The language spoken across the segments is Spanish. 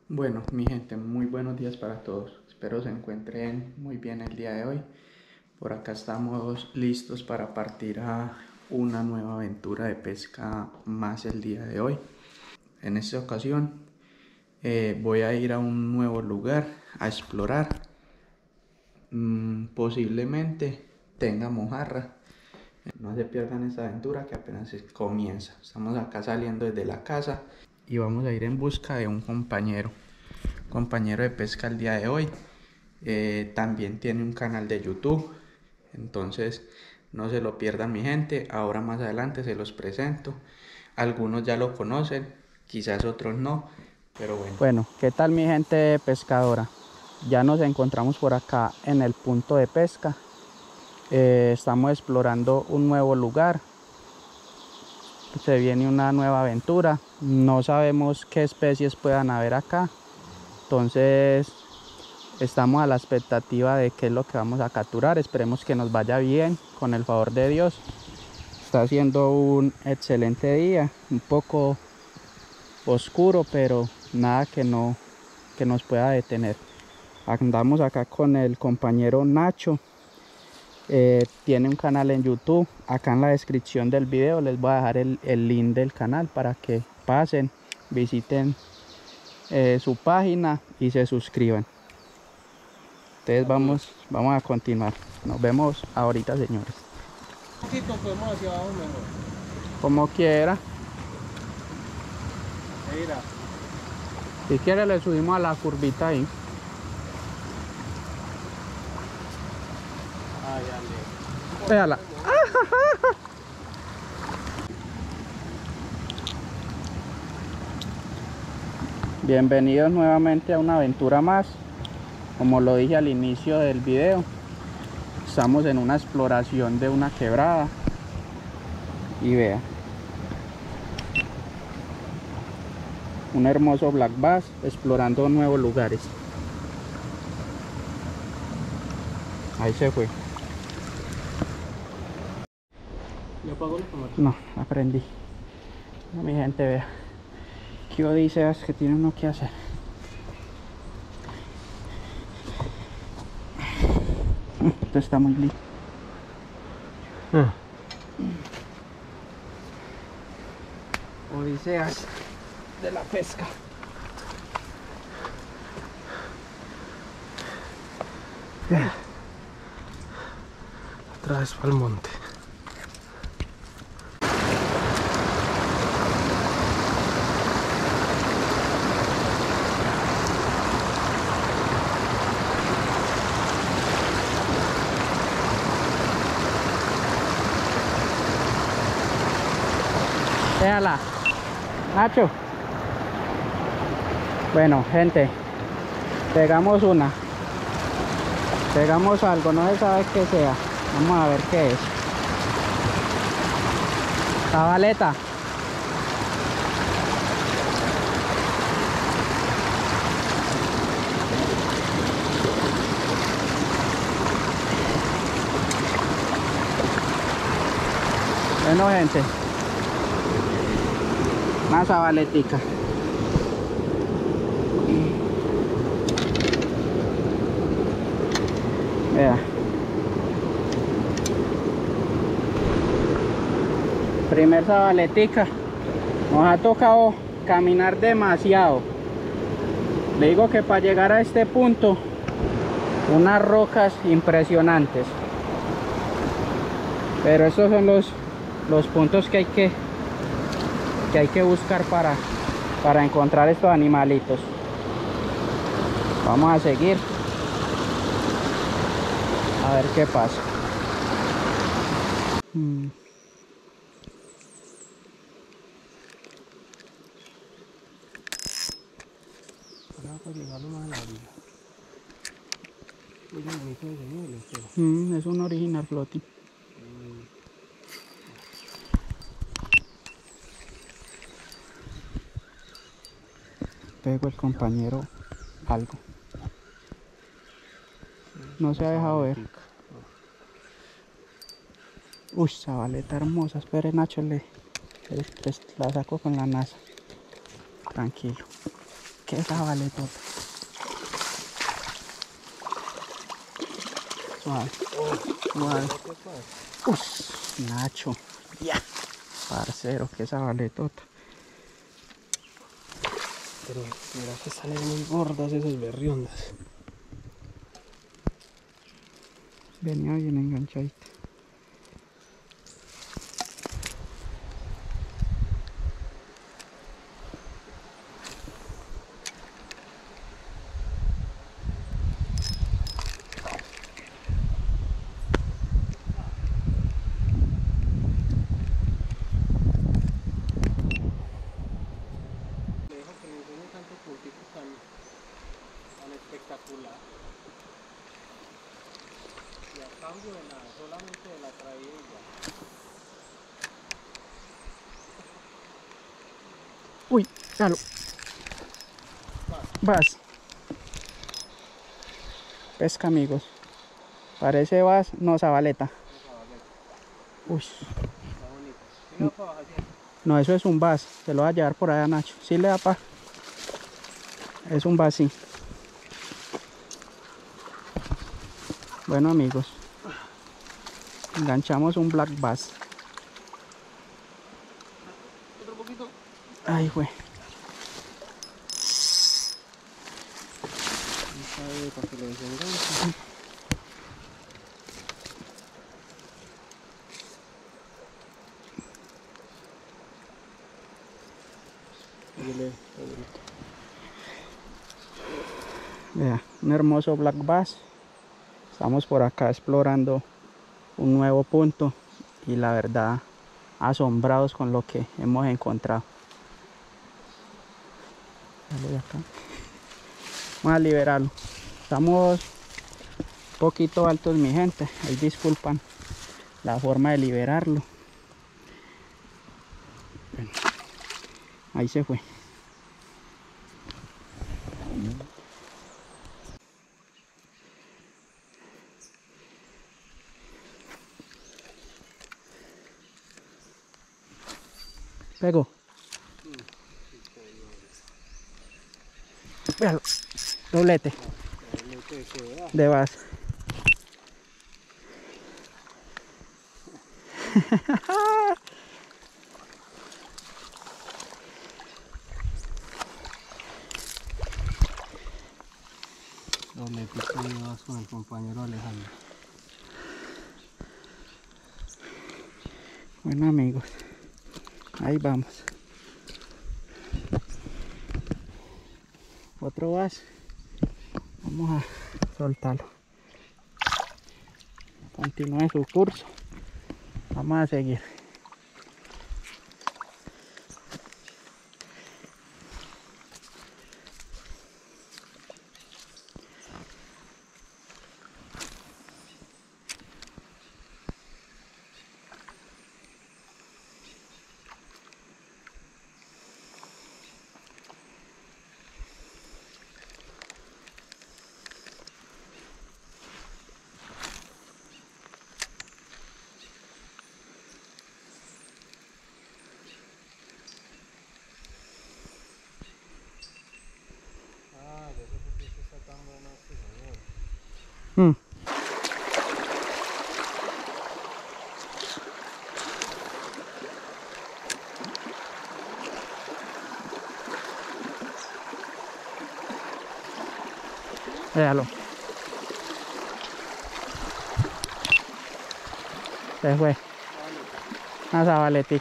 Bueno, mi gente, muy buenos días para todos. Espero se encuentren muy bien el día de hoy. Por acá estamos listos para partir a una nueva aventura de pesca más el día de hoy. En esta ocasión voy a ir a un nuevo lugar a explorar. Posiblemente tenga mojarra. No se pierdan esta aventura que apenas comienza. Estamos acá saliendo desde la casa y vamos a ir en busca de un compañero de pesca el día de hoy. También tiene un canal de YouTube, entonces no se lo pierdan, mi gente. Ahora más adelante se los presento. Algunos ya lo conocen, quizás otros no, pero bueno. Bueno, ¿qué tal mi gente pescadora? Ya nos encontramos por acá en el punto de pesca. Estamos explorando un nuevo lugar. Se viene una nueva aventura. No sabemos qué especies puedan haber acá. Entonces estamos a la expectativa de qué es lo que vamos a capturar. Esperemos que nos vaya bien, con el favor de Dios. Está haciendo un excelente día, un poco oscuro, pero nada que nos pueda detener. Andamos acá con el compañero Nacho. Tiene un canal en YouTube. Acá en la descripción del video les voy a dejar el link del canal para que pasen, visiten su página y se suscriban. Entonces vamos a continuar. Nos vemos ahorita, señores. Un poquito podemos hacia abajo mejor. Como quiera. Mira. Si quiere le subimos a la curvita ahí. Ay, dale. Véala. Bienvenidos nuevamente a una aventura más. Como lo dije al inicio del video, estamos en una exploración de una quebrada. Y vea, un hermoso black bass explorando nuevos lugares. Ahí se fue. ¿Le apago la cámara? No, aprendí. No, mi gente, vea. ¿Qué odiseas que tiene uno que hacer? Esto está muy lindo. Odiseas de la pesca. Otra vez para el monte. Déjala, Nacho. Bueno, gente, pegamos una. Pegamos algo, no se sabe qué sea. Vamos a ver qué es. Cabaleta. Bueno, gente, una sabaletica. Vea. Primer sabaletica. Nos ha tocado caminar demasiado. Le digo que para llegar a este punto, unas rocas impresionantes. Pero estos son los puntos que hay que buscar para encontrar estos animalitos. Vamos a seguir a ver qué pasa. Es un original floating. Pego el compañero algo. No se ha dejado ver. Uy, sabaleta hermosa. Espere, Nacho, la saco con la nasa. Tranquilo. qué sabaletota. Suave. Suave. Uy, Nacho. Ya. Parcero, qué sabaletota. Pero mira que salen muy gordas esas berriondas. Venía bien enganchadita. Me dijo que le enseñe tanto puntito tan espectacular. Y a cambio de nada, solamente de la traída y ya. Uy, dalo. Vas. Pesca, amigos. Parece vas, no, zabaleta. Uy. Está bonito. ¿Sí le va para bajar? No, eso es un vas. Se lo va a llevar por allá, Nacho. Sí le da pa. Es un vas, sí. Bueno, amigos. Enganchamos un black bass. Otro poquito. Ay, güey. Para que lo desenganche. Vea, un hermoso black bass. Estamos por acá explorando un nuevo punto y la verdad asombrados con lo que hemos encontrado. Dale de acá. Vamos a liberarlo. Estamos un poquito altos, mi gente. Ahí disculpan la forma de liberarlo. Bueno, ahí se fue. Pegó. Véalo. Doblete. De vas. Doble pico y vas con el compañero Alejandro. Bueno, amigos, ahí vamos. Otro vas. Vamos a soltarlo. Continúe su curso. Vamos a seguir. Mm. Véalo. Se fue. Una zabaletica.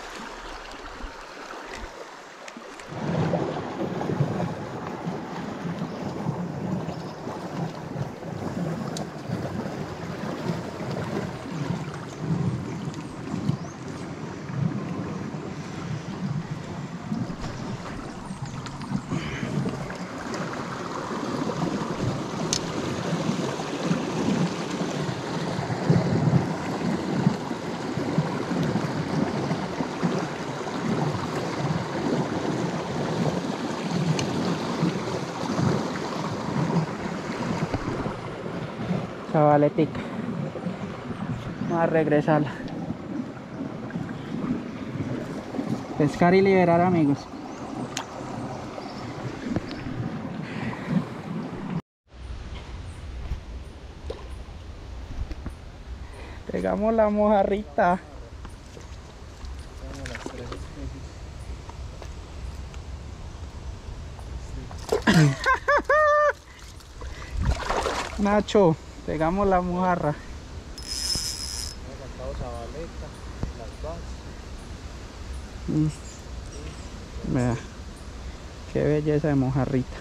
Zabaletica. Vamos a regresarla. Pescar y liberar, amigos. Pegamos la mojarrita. Nacho, pegamos la mojarra. Vea, qué belleza de mojarrita.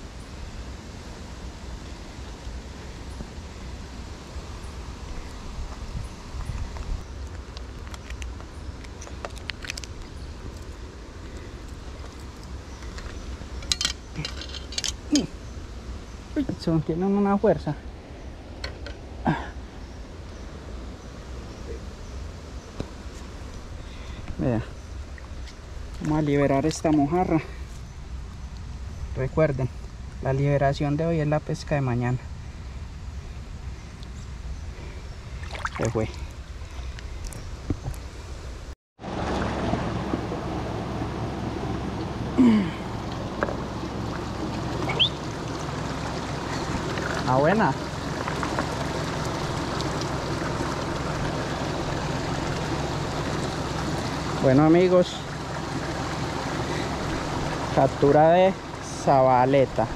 Uy, son, tienen una fuerza. Vea, vamos a liberar esta mojarra. Recuerden, la liberación de hoy es la pesca de mañana. Se fue. Ah, buena. Bueno, amigos, captura de sabaleta.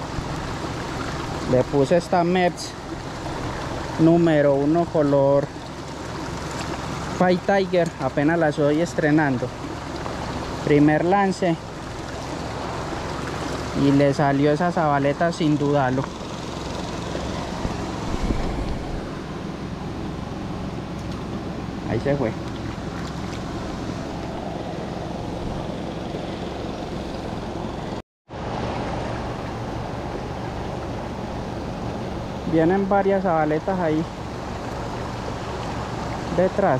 Le puse esta Mepps número 1 color Fight Tiger, apenas la estoy estrenando. Primer lance y le salió esa sabaleta sin dudarlo. Ahí se fue. Vienen varias sabaletas ahí detrás.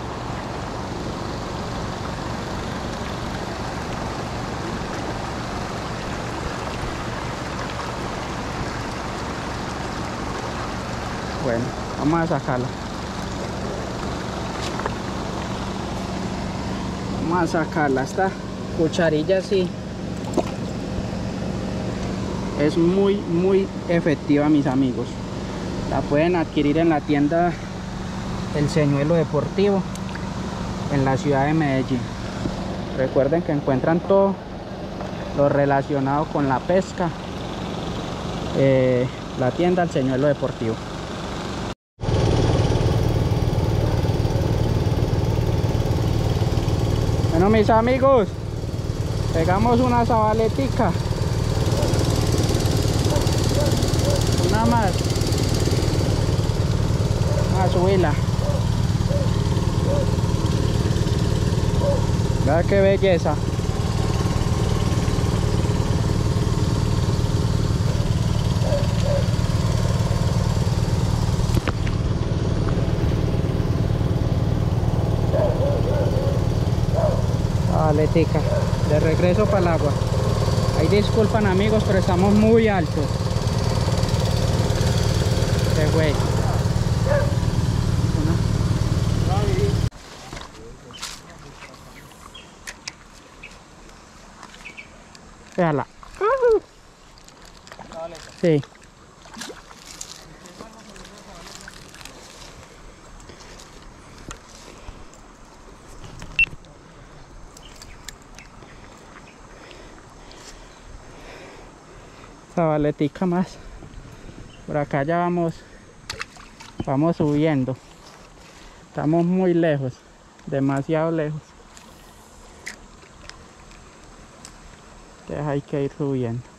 Bueno, vamos a sacarla. Vamos a sacarla. Esta cucharilla sí es muy efectiva, mis amigos. La pueden adquirir en la tienda El Señuelo Deportivo en la ciudad de Medellín. Recuerden que encuentran todo lo relacionado con la pesca, la tienda El Señuelo Deportivo. Bueno, mis amigos, pegamos una sabaletica. Una más. A subirla. Vea qué belleza. Sabaletica. De regreso para el agua. Ahí disculpan, amigos, pero estamos muy altos. Se fue. Véala. Sí. Sabaletica más. Por acá ya vamos subiendo. Estamos muy lejos, demasiado lejos. Entonces hay que ir subiendo.